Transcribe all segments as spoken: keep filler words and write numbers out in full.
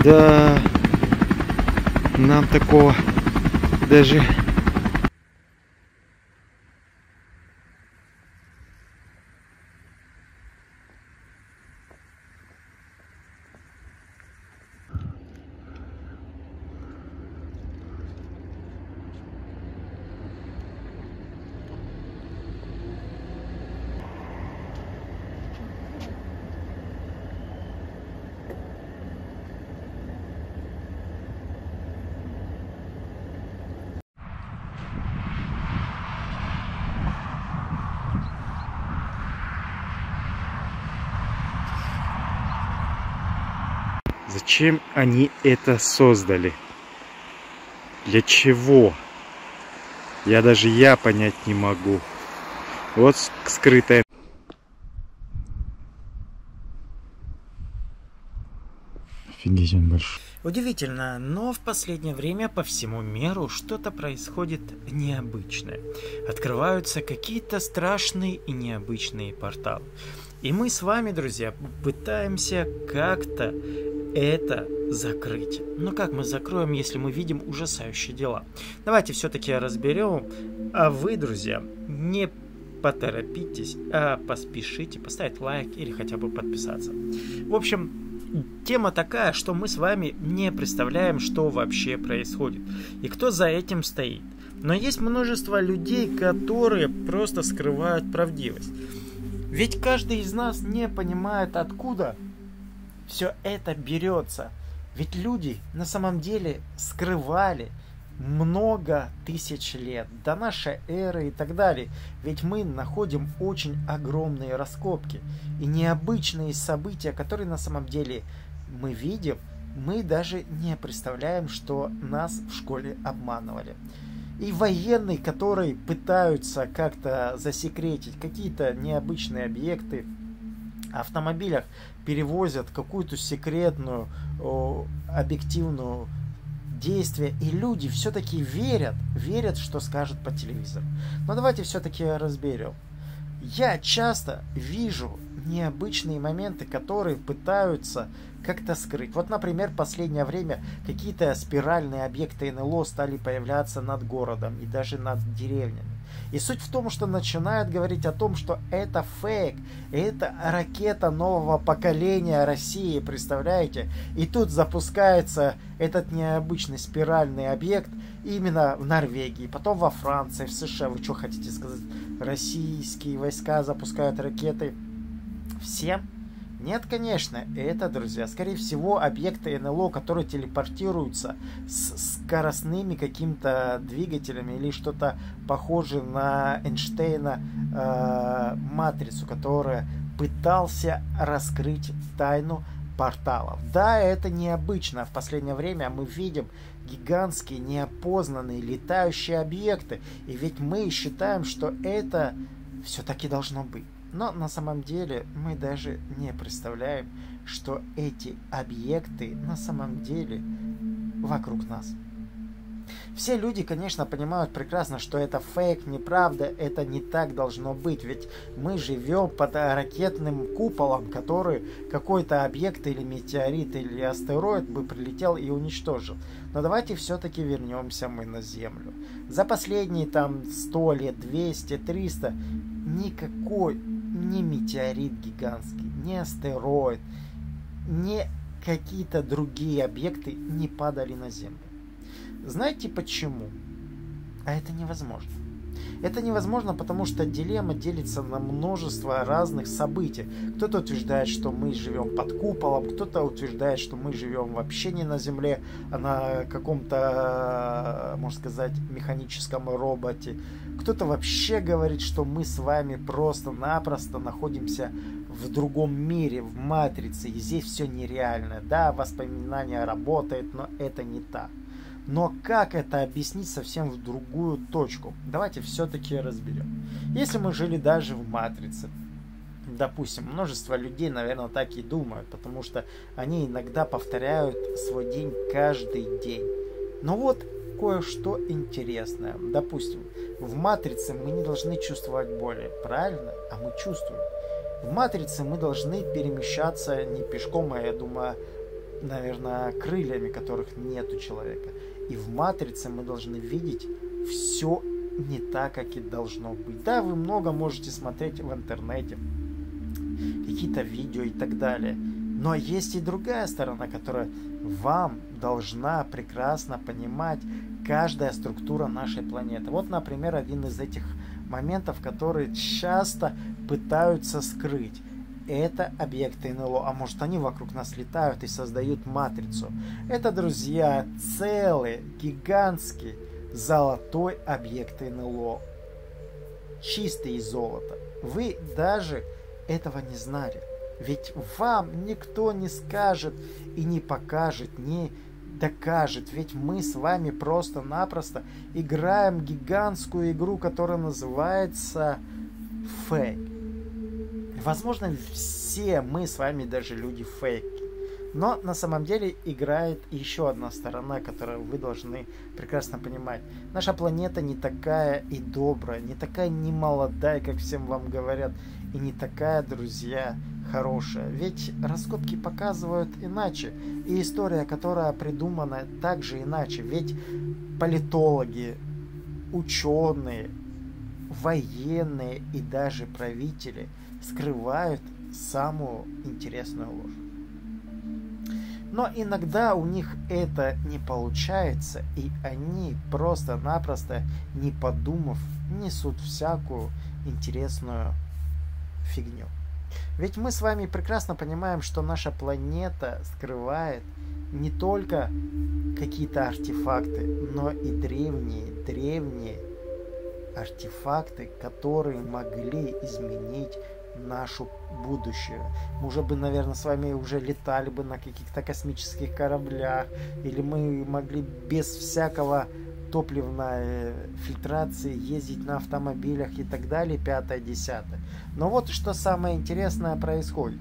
Да, нам такого даже... Зачем они это создали? Для чего? Я даже я понять не могу. Вот скрытая. Офигеть, он большой. Удивительно, но в последнее время по всему миру что-то происходит необычное. Открываются какие-то страшные и необычные порталы. И мы с вами, друзья, пытаемся как-то это закрыть. Но как мы закроем, если мы видим ужасающие дела? Давайте все-таки разберем. А вы, друзья, не поторопитесь, а поспешите поставить лайк или хотя бы подписаться. В общем, тема такая, что мы с вами не представляем, что вообще происходит и кто за этим стоит. Но есть множество людей, которые просто скрывают правдивость. Ведь каждый из нас не понимает, откуда все это берется. Ведь люди на самом деле скрывали много тысяч лет до нашей эры и так далее. Ведь мы находим очень огромные раскопки и необычные события, которые на самом деле мы видим. Мы даже не представляем, что нас в школе обманывали. И военные, которые пытаются как-то засекретить какие-то необычные объекты, автомобилях перевозят какую-то секретную, о, объективную действие, и люди все-таки верят, верят, что скажут по телевизору. Но давайте все-таки разберем. Я часто вижу необычные моменты, которые пытаются как-то скрыть. Вот, например, в последнее время какие-то спиральные объекты эн эл о стали появляться над городом и даже над деревнями. И суть в том, что начинают говорить о том, что это фейк, это ракета нового поколения России, представляете? И тут запускается этот необычный спиральный объект именно в Норвегии, потом во Франции, в США. Вы что хотите сказать? Российские войска запускают ракеты всем? Нет, конечно, это, друзья, скорее всего, объекты эн эл о, которые телепортируются с скоростными какими-то двигателями или что-то похожее на Эйнштейна э, матрицу, которая пытался раскрыть тайну порталов. Да, это необычно. В последнее время мы видим гигантские неопознанные летающие объекты. И ведь мы считаем, что это все-таки должно быть. Но на самом деле мы даже не представляем, что эти объекты на самом деле вокруг нас. Все люди, конечно, понимают прекрасно, что это фейк, неправда, это не так должно быть. Ведь мы живем под ракетным куполом, который какой-то объект или метеорит или астероид бы прилетел и уничтожил. Но давайте все-таки вернемся мы на Землю. За последние там сто лет, двести, триста никакой ни метеорит гигантский, ни астероид, ни какие-то другие объекты не падали на Землю. Знаете почему? А это невозможно. Это невозможно, потому что дилемма делится на множество разных событий. Кто-то утверждает, что мы живем под куполом, кто-то утверждает, что мы живем вообще не на Земле, а на каком-то, можно сказать, механическом роботе. Кто-то вообще говорит, что мы с вами просто-напросто находимся в другом мире, в матрице, и здесь все нереально. Да, воспоминание работает, но это не так. Но как это объяснить совсем в другую точку? Давайте все-таки разберем. Если мы жили даже в матрице, допустим, множество людей, наверное, так и думают, потому что они иногда повторяют свой день каждый день. Но вот кое-что интересное. Допустим, в матрице мы не должны чувствовать боли, правильно? А мы чувствуем. В матрице мы должны перемещаться не пешком, а, я думаю, наверное, крыльями, которых нет у человека. И в матрице мы должны видеть все не так, как и должно быть. Да, вы много можете смотреть в интернете, какие-то видео и так далее. Но есть и другая сторона, которая вам должна прекрасно понимать каждая структура нашей планеты. Вот, например, один из этих моментов, которые часто пытаются скрыть. Это объекты эн эл о. А может, они вокруг нас летают и создают матрицу. Это, друзья, целый, гигантский, золотой объект эн эл о. Чистый из золота. Вы даже этого не знали. Ведь вам никто не скажет и не покажет, не докажет. Ведь мы с вами просто-напросто играем гигантскую игру, которая называется фейк. Возможно, все мы с вами даже люди фейки. Но на самом деле играет еще одна сторона, которую вы должны прекрасно понимать. Наша планета не такая и добрая, не такая не молодая, как всем вам говорят, и не такая, друзья, хорошая. Ведь раскопки показывают иначе. И история, которая придумана, также иначе. Ведь политологи, ученые, военные и даже правители скрывают самую интересную ложь. Но иногда у них это не получается, и они просто-напросто, не подумав, несут всякую интересную фигню. Ведь мы с вами прекрасно понимаем, что наша планета скрывает не только какие-то артефакты, но и древние, древние артефакты, которые могли изменить нашу будущее. Мы уже бы, наверное, с вами уже летали бы на каких-то космических кораблях, или мы могли без всякого топливной фильтрации ездить на автомобилях и так далее, пятое, десятое. Но вот что самое интересное происходит.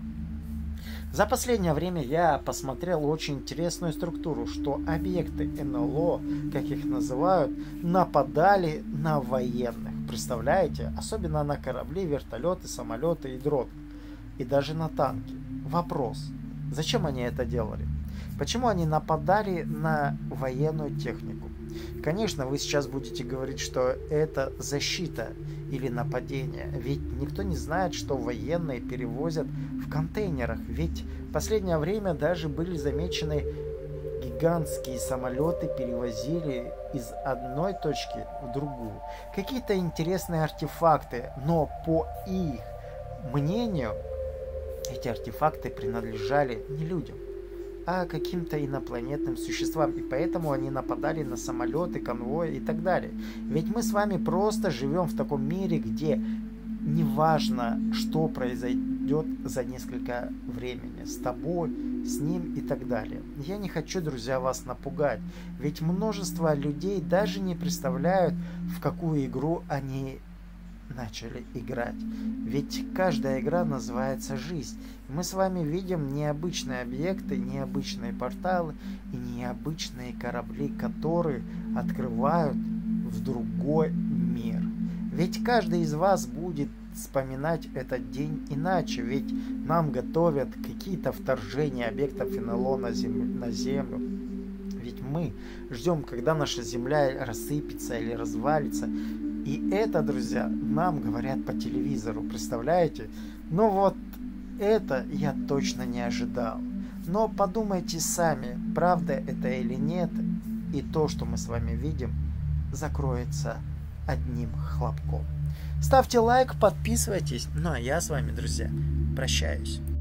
За последнее время я посмотрел очень интересную структуру, что объекты эн эл о, как их называют, нападали на военных. Представляете? Особенно на корабли, вертолеты, самолеты и дроны. И даже на танки. Вопрос. Зачем они это делали? Почему они нападали на военную технику? Конечно, вы сейчас будете говорить, что это защита или нападение. Ведь никто не знает, что военные перевозят в контейнерах. Ведь в последнее время даже были замечены гигантские самолеты, перевозили из одной точки в другую. Какие-то интересные артефакты, но по их мнению эти артефакты принадлежали не людям, а каким-то инопланетным существам, и поэтому они нападали на самолеты, конвои и так далее. Ведь мы с вами просто живем в таком мире, где неважно, что произойдет за несколько времени с тобой, с ним и так далее. Я не хочу, друзья, вас напугать, ведь множество людей даже не представляют, в какую игру они начали играть. Ведь каждая игра называется жизнь. Мы с вами видим необычные объекты, необычные порталы и необычные корабли, которые открывают в другой мир. Ведь каждый из вас будет вспоминать этот день иначе, ведь нам готовят какие-то вторжения объектов эн эл о на, зем... на Землю. Ведь мы ждем, когда наша Земля рассыпется или развалится. И это, друзья, нам говорят по телевизору, представляете? Ну вот, это я точно не ожидал. Но подумайте сами, правда это или нет, и то, что мы с вами видим, закроется одним хлопком. Ставьте лайк, подписывайтесь. Ну а я с вами, друзья, прощаюсь.